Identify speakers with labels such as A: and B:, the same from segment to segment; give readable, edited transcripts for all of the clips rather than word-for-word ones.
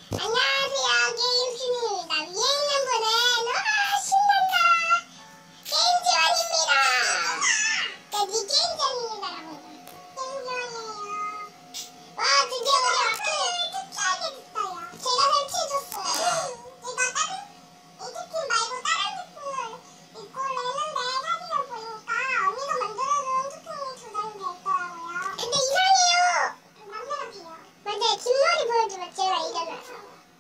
A: 안녕하세요, 게임순이입니다. 위에 있는 분은 신난다! 게임지원입니다! 네, 게임지원입니다라고 해요. 게임지원이에요. 와, 드디어 우리 마크를 특이하게 됐어요. 제가 설치해줬어요. 이 스킨 말고 다른 스킨 이걸로 했는데 사진을 보니까 언니가 만들어준 스킨이 조작이 됐더라고요. 근데 이상해요! 만들어줘요. 맞아요. 뒷머리 보여주면 제가 이겨줘서.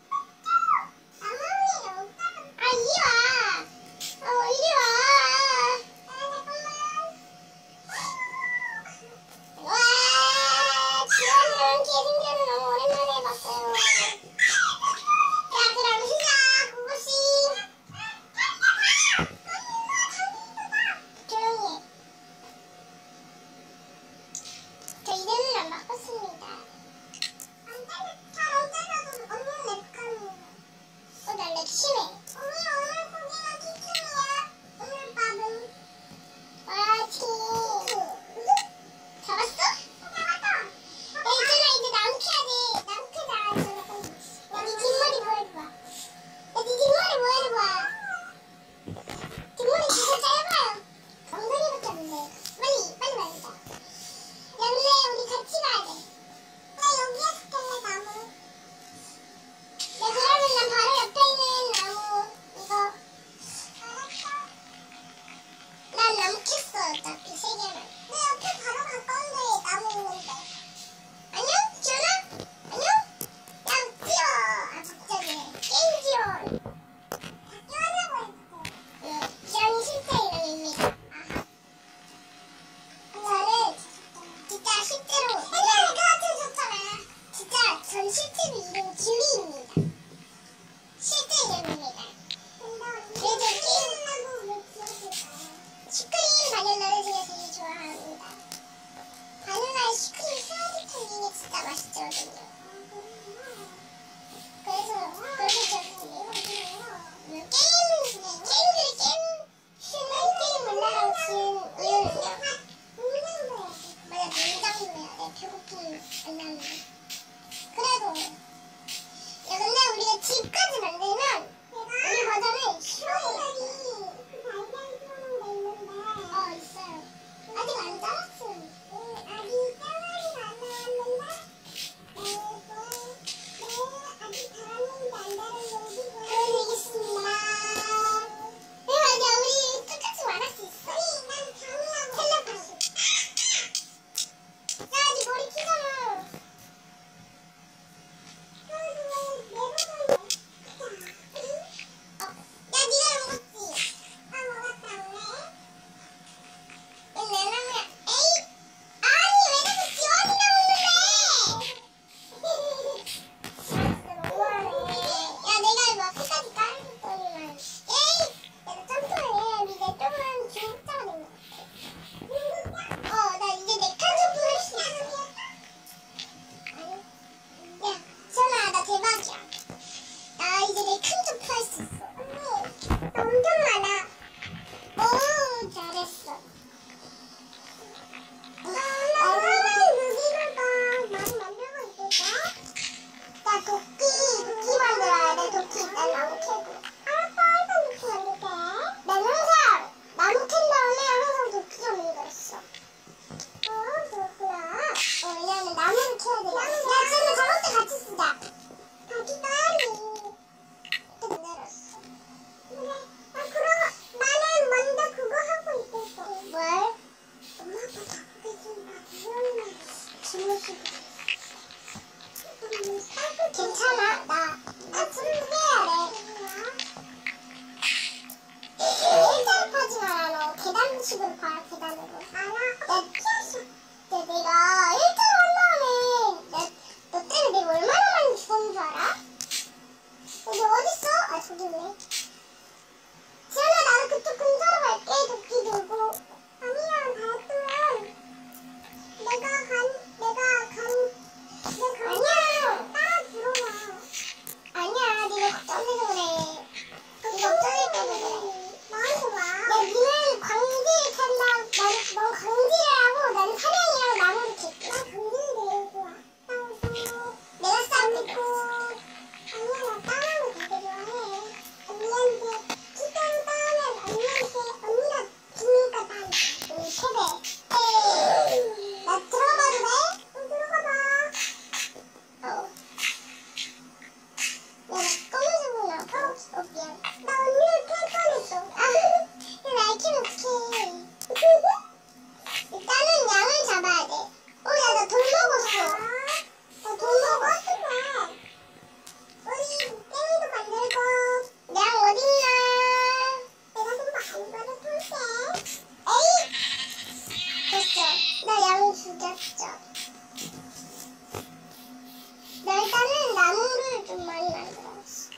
A: 좀 많이 만들어야지.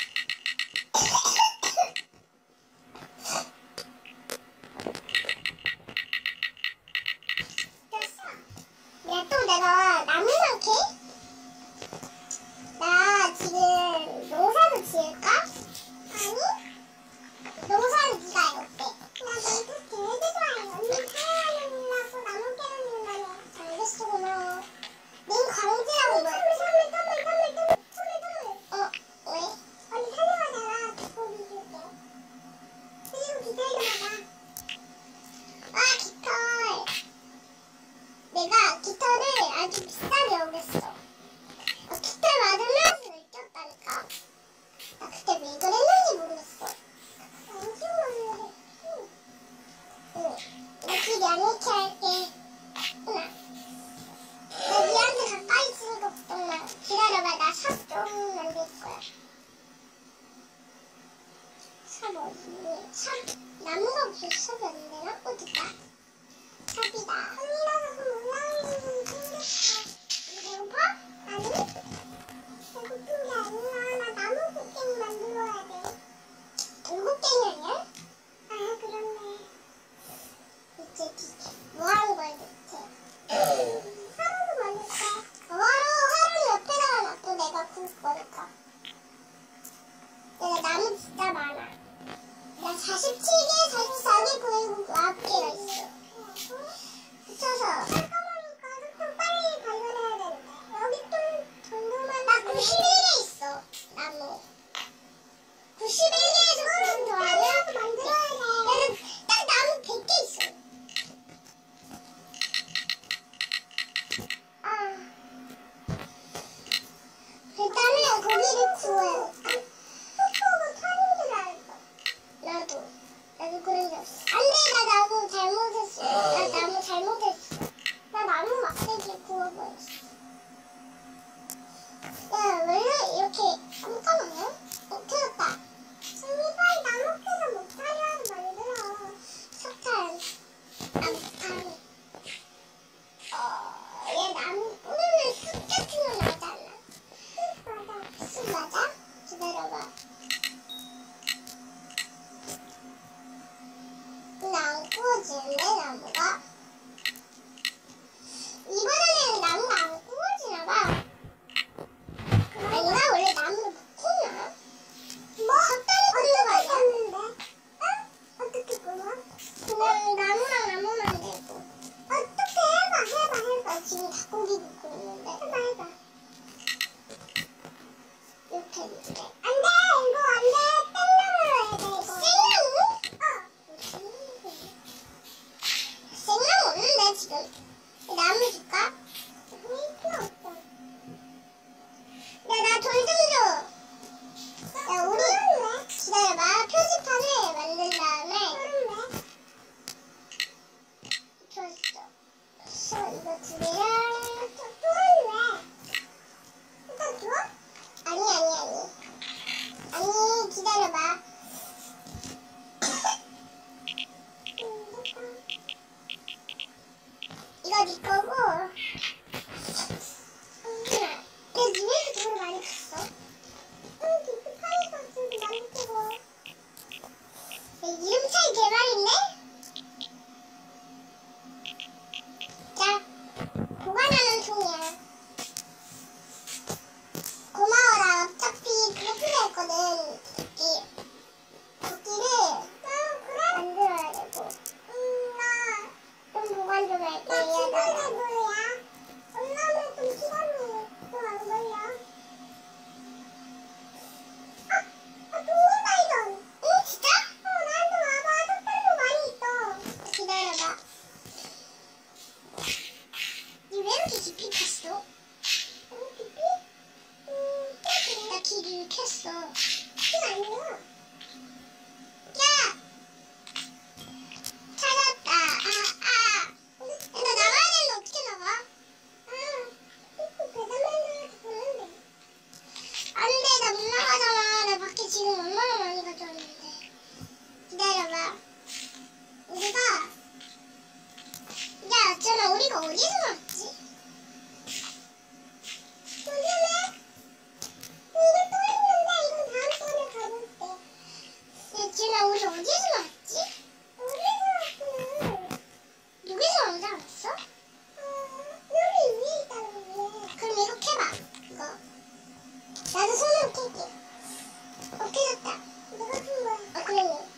A: 야, 또 내가 나무만 캐? 나 지금 농사도 지을까? 아니? 농사는 네가 해, 어때? 나 농사 되게 좋아해. 언니 사랑하려고 나무 깨는 거네. 알겠어, 고마워. 닌 광지라고 뭐? 선물. 왜? 언니 사랑하잖아. 닭고기 줄게. 그리고 기다려봐. 아, 깃털. 내가 깃털을 아주 비싸게 오겠어. 깃털 맞으면서 느꼈다니까. 나 그때 왜 그랬는지 모르겠어. 안 키우는데. 응. 나 길이 안 이렇게 할게. 응. 나 니한테 가까이 있으니까 걱정 마. 기다려봐. 나 삽 좀 만들 거야. 삽 어디니? 삽 나무가 없어. 삽이 안 되나? 어디다? 삽이다. 언니라서 좀 올라오는 게 생겼어. 배고파? 아니? 배고픈 게 아니야. 나 나무 곡괭이 만들어야 돼. 돌곡괭이 아니야? 아, 그렇네. 이제 뭐 하는 거야, 대체? 화로도 만들까? 화로 옆에다가 놔둬. 내가 구울 거니까. 내가 나무 진짜 많아. 나 47개, 44개, 99개가 있어. 붙여서 깜깜하니까 좀 빨리 발견해야 되는데. 여기 좀 정도만. 나 91개 있어. 나무 91개에서 그럼 더 아니야? 만들어야 돼. 나는 딱 나무 100개 있어. 일단은 고기를 구워야겠다. 흙보고 타는 줄 알았어. 나도 그런 적 없어. 안 돼, 나 나무 잘못했어. 나 나무 잘못했어. 나 나무 막대기 구워버렸어. 야, 원래 이렇게 깜깜하냐? 켜졌다. 언니 빨리 나무 켜서 목타리라도 만들어. 석탄. 목타리. 얘 나무 꾸미면 숲 같은 거 나잖아. 숲 맞아? 기다려봐. 근데 안 구워지는데, 나무가? 이번에는 나무가 안 구워지나 봐. 아닌가? 원래 나무를 못 구나? 뭐? 적당히 구워가야 어떻게 구워? 그냥 나무랑 나무만 대고. 어떻게 해봐. 지금 닭고기 굽고 있는데. 해봐. 이렇게 했는데. 안 돼! 이거 안 돼! 생나무로 해야 돼, 이거. 생나무? 생나무 없는데, 지금. 나무 줄까? 필요 없어. 야, 나 돌 좀 줘. 야, 우리 기다려봐. 표지판을 만든 다음에 줬어. 이거 두 개랑 똥은 왜? 일단 줘? 아니. 아니, 기다려봐. 이거 네 거고. 야, 니 왜 이렇게 돌을 많이 팠어? 깊이 파니까 좀 많이 뜨고. 이름 차이 개발인데? 자, 보관하는 통이야. 고마워라. 어차피 그거 필요했거든. 도끼를 만들어야 되고. 나 좀 보관 좀 할게. 나 친구네 뭐야? 엄마는 좀 시간이 좀 안 걸려. 동물다 이건. 응, 진짜? 나한테 와봐. 석탄도 많이 있어. 기다려봐. 니 왜 이렇게 깊이 팠어? 깊이? 나 길을 캤어. 길 아니야. 야! 찾았다. 나 나가야 되는데 어떻게 나가? 계단맨들한테 보는데. 안 돼, 나 못 나가잖아. 나 밖에 지금 얼마나 많이 가져왔는데. 기다려봐. 우리가 어디서 왔지? 조심해. 나도 손으로 깰게. 깨졌다. 누가 준 거야? 그러네.